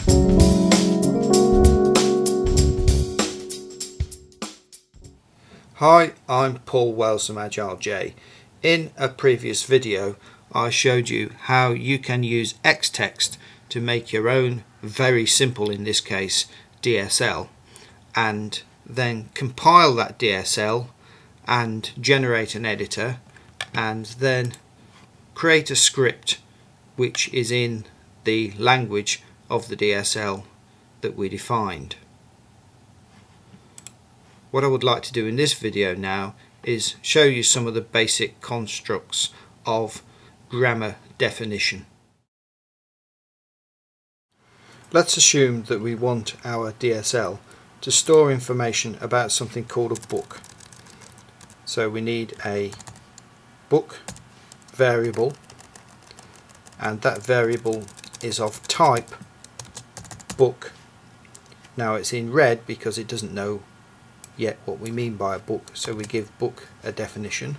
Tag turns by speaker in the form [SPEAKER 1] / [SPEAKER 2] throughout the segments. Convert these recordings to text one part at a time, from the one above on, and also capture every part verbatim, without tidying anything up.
[SPEAKER 1] Hi, I'm Paul Wells from Agile J. In a previous video I showed you how you can use XText to make your own, very simple in this case, D S L, and then compile that D S L and generate an editor and then create a script which is in the language of the D S L that we defined. What I would like to do in this video now is show you some of the basic constructs of grammar definition. Let's assume that we want our D S L to store information about something called a book. So we need a book variable, and that variable is of type book. Now it's in red because it doesn't know yet what we mean by a book, so we give book a definition.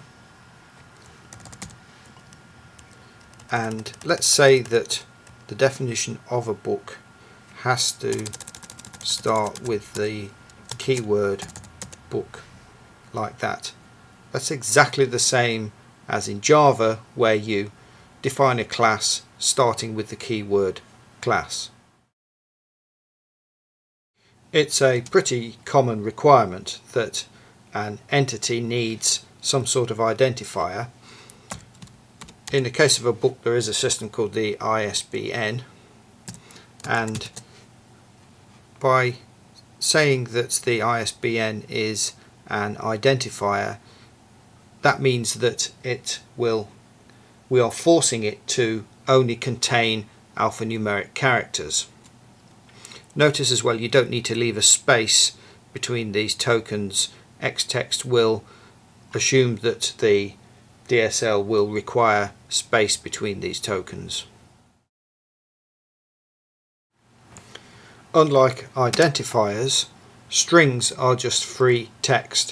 [SPEAKER 1] And let's say that the definition of a book has to start with the keyword book, like that. That's exactly the same as in Java, where you define a class starting with the keyword class. It's a pretty common requirement that an entity needs some sort of identifier. In the case of a book, there is a system called the I S B N, and by saying that the I S B N is an identifier, that means that it will we are forcing it to only contain alphanumeric characters. Notice as well you don't need to leave a space between these tokens. XText will assume that the D S L will require space between these tokens. Unlike identifiers, strings are just free text.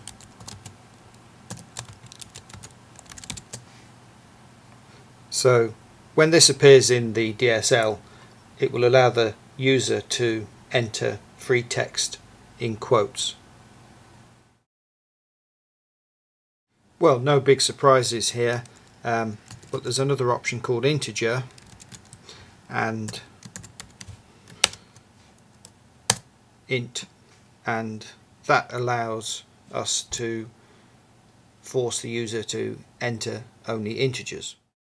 [SPEAKER 1] So when this appears in the D S L, it will allow the user to enter free text in quotes. Well, no big surprises here, um, but there's another option called integer, and int, and that allows us to force the user to enter only integers.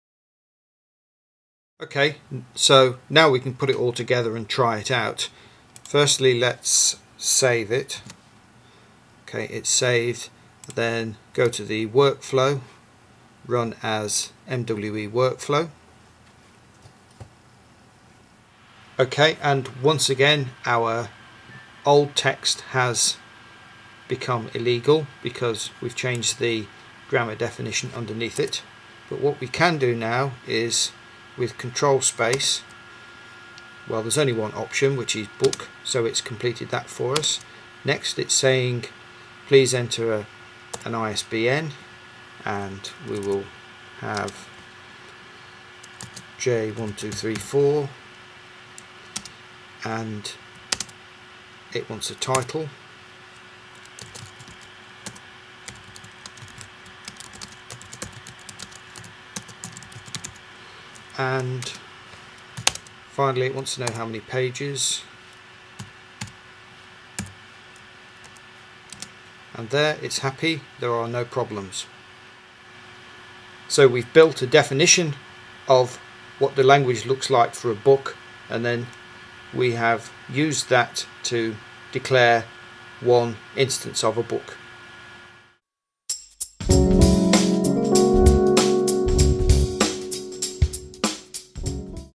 [SPEAKER 1] Okay, so now we can put it all together and try it out. Firstly, let's save it. Okay, it's saved. Then go to the workflow, run as M W E workflow. Okay, and once again our old text has become illegal because we've changed the grammar definition underneath it. But what we can do now is, with control space, well, there's only one option, which is book, so it's completed that for us. Next it's saying please enter a, an I S B N, and we will have J one two three four, and it wants a title. And finally it wants to know how many pages, and there, it's happy, there are no problems. So we've built a definition of what the language looks like for a book, and then we have used that to declare one instance of a book.